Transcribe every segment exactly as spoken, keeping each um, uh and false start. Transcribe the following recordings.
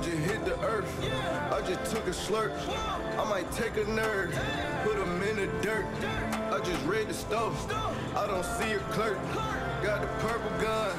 just hit the earth. I just took a slurp. I might take a nerd, put him in the dirt. I just read the stove. I don't see a clerk. Got the purple gun.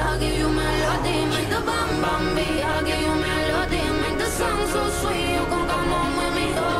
I'll give you melody, make the bam bam beat. I'll give you melody, make the song so sweet. You can come home with me, oh.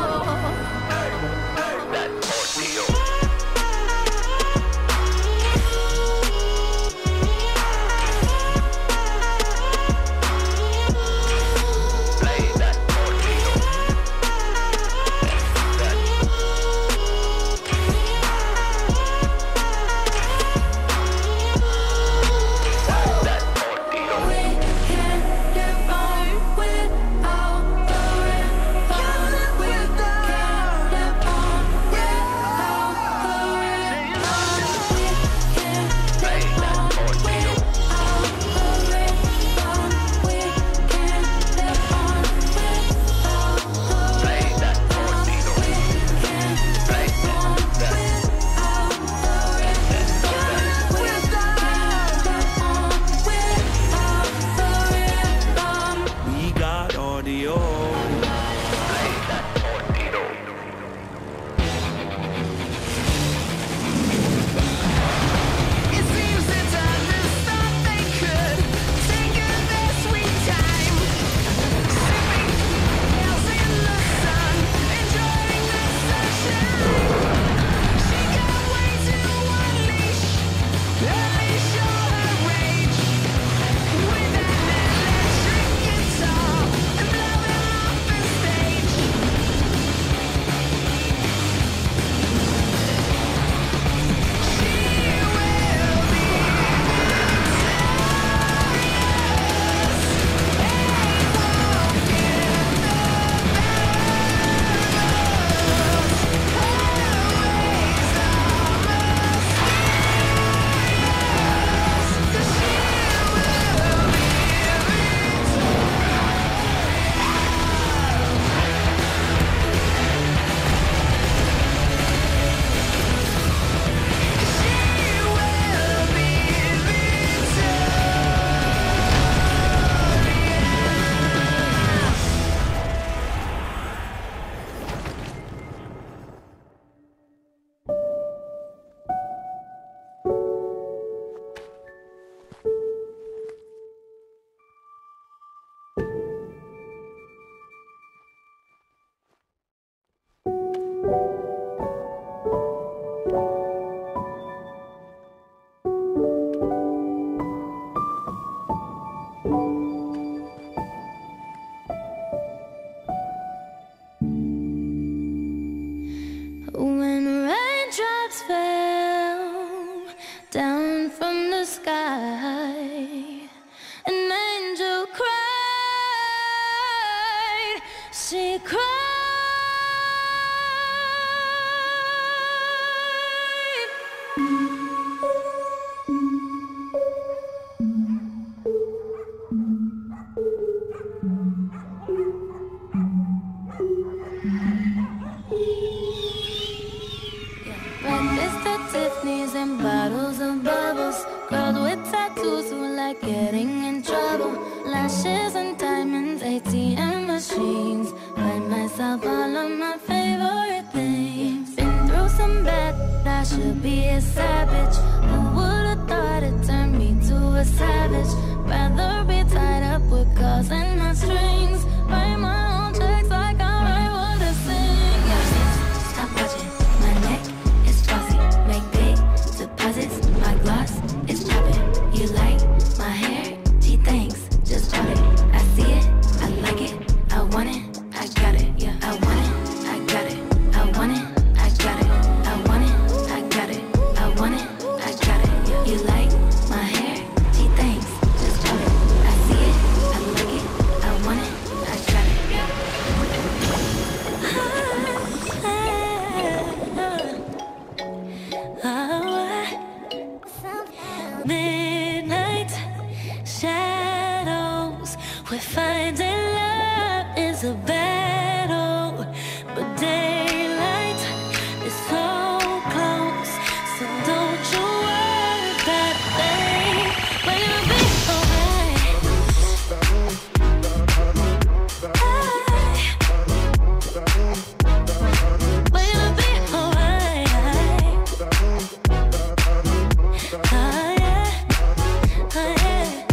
Oh yeah, oh yeah.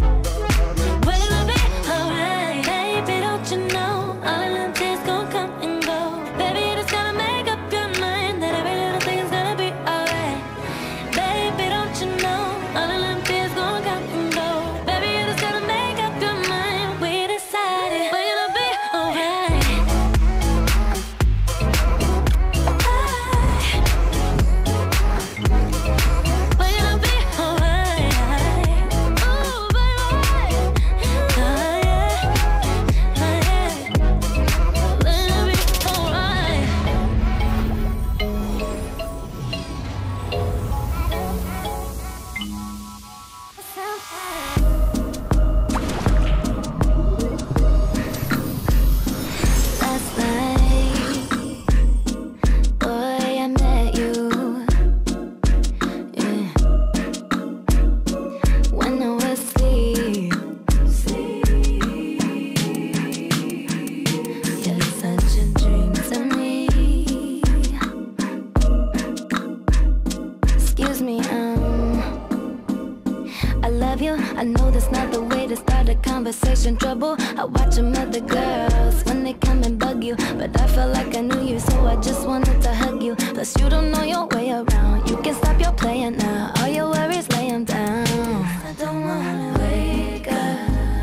another way to start a conversation. Trouble, I watch them other girls when they come and bug you, but I felt like I knew you, so I just wanted to hug you. Plus you don't know your way around. You can stop your playing now. All your worries, lay 'em down. I don't wanna wake up.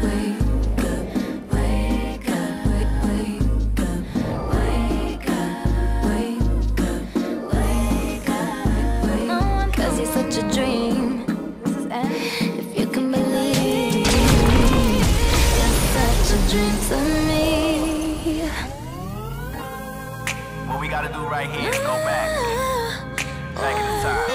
Such a dream, if you can believe, you're such a dream to me. What we gotta do right here is go back, back in the time.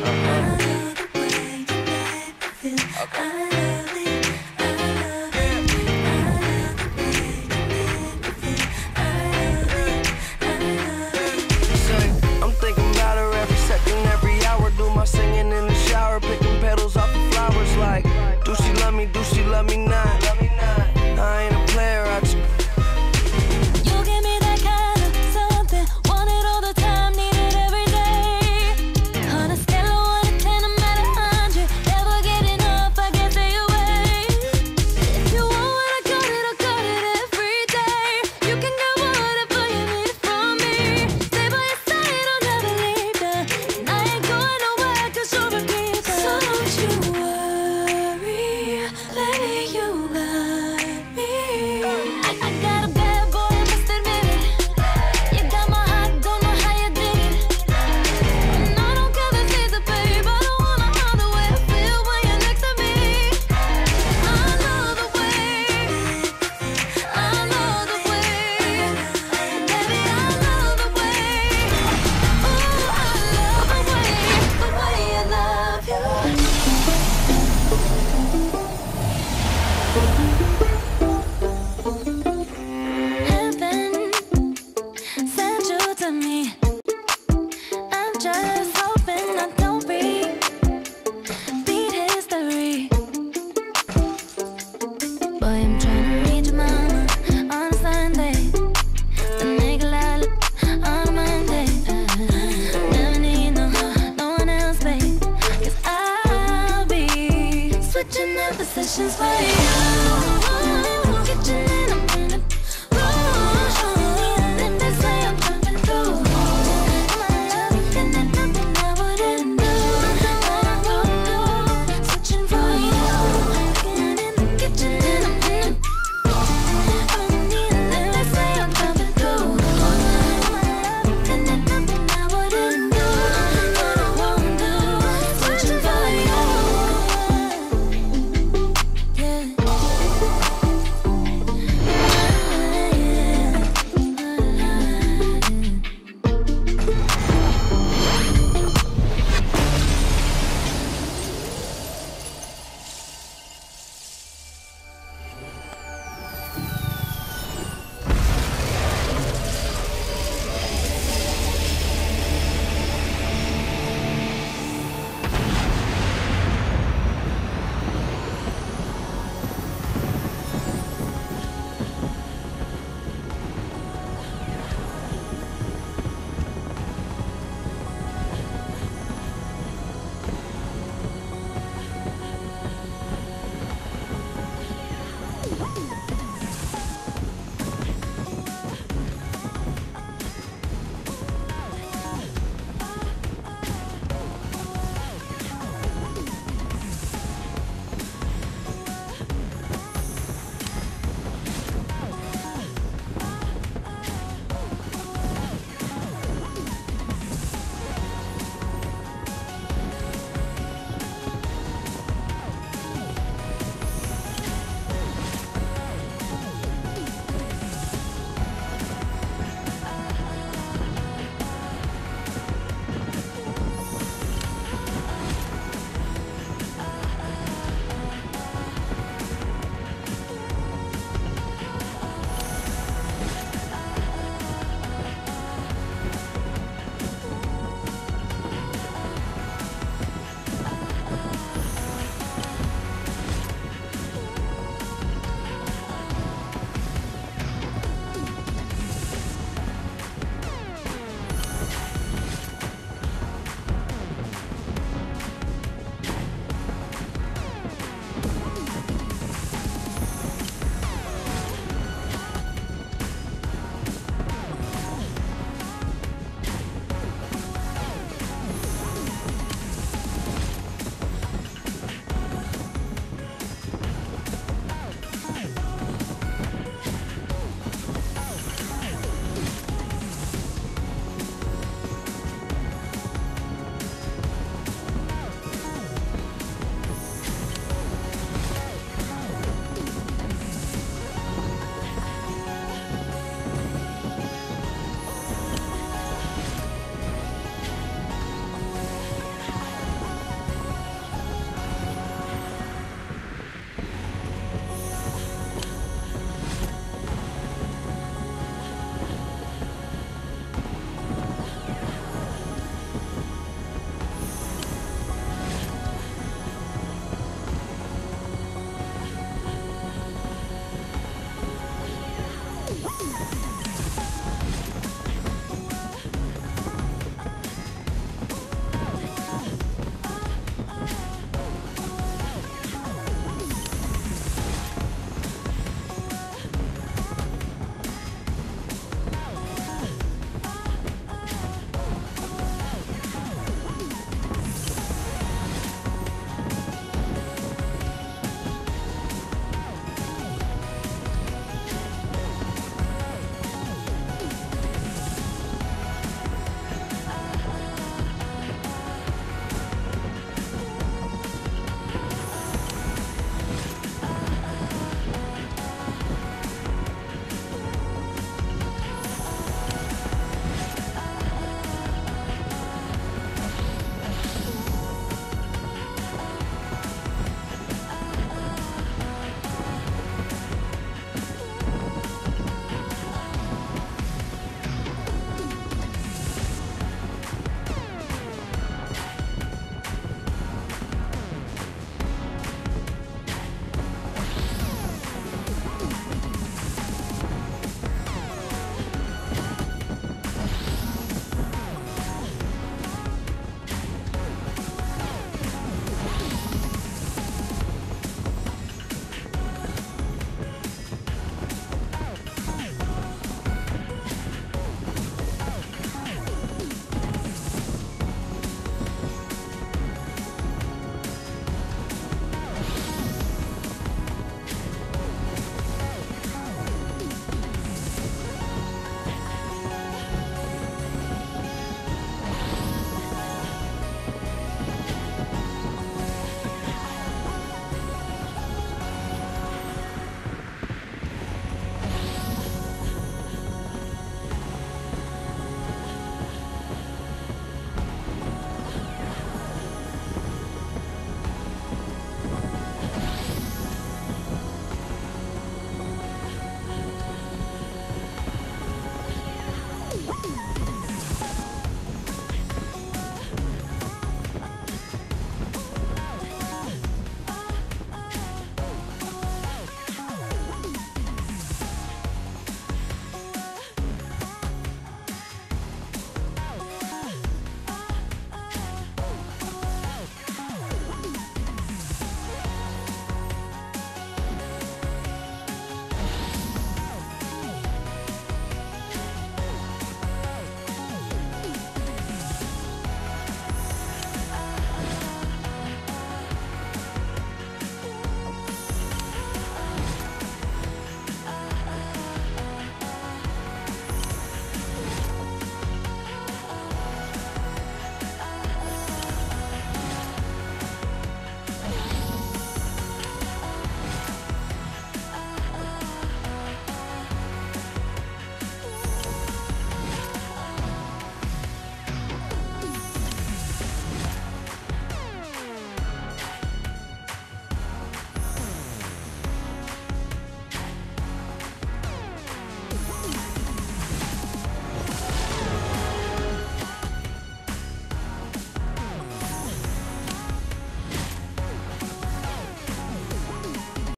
I'm thinking about her every second, every hour. Do my singing in the shower, picking petals off the flowers. Like, do she love me? Do she love me not? I ain't a player. I just You give me that kind of something, want it all the time, need it every day. On a scale of one to ten, I'm at a hundred. Never get enough, I can't stay away. If you want what I got it, I got it every day. You can get whatever you need from me. Stay by your side, I'll never leave you. And I ain't going nowhere, 'cause you're a keeper. So don't you worry, baby, you got me. I, I got a bad boy, I must admit it. You got my heart, don't know how you did it. And I don't care if it's a babe, I don't wanna harm the way I feel when you're next to me. I love the way, I love the way, baby, I love the way. Ooh, I love the way, the way I love you. Heaven sent you to me. I'm just hoping I don't repeat history. Boy, I'm trying to reach your mama on a Sunday, but make a lot on a Monday. Never need no, no one else, babe, 'cause I'll be switching up positions for you. Get your